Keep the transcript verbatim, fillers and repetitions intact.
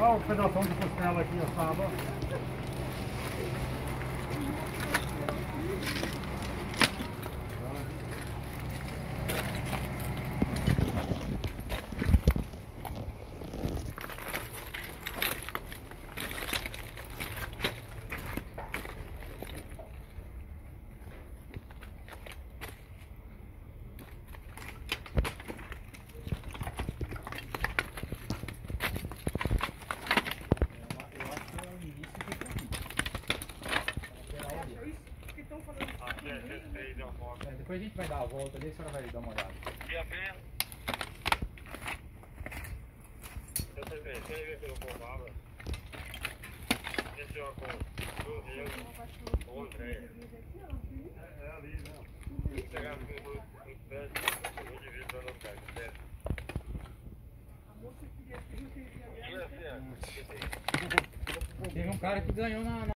Olha o pedação de costela aqui, ó, sábado. É, depois a gente vai dar a volta ali, a senhora vai dar uma olhada. E a pé? Eu sei ver, deixa eu ver se eu vou lá. Esse ó com doze euros, ou André. É ali, não. Se pegar com dois pés, eu vou dividir para não ficar, certo? Teve um cara que ganhou na...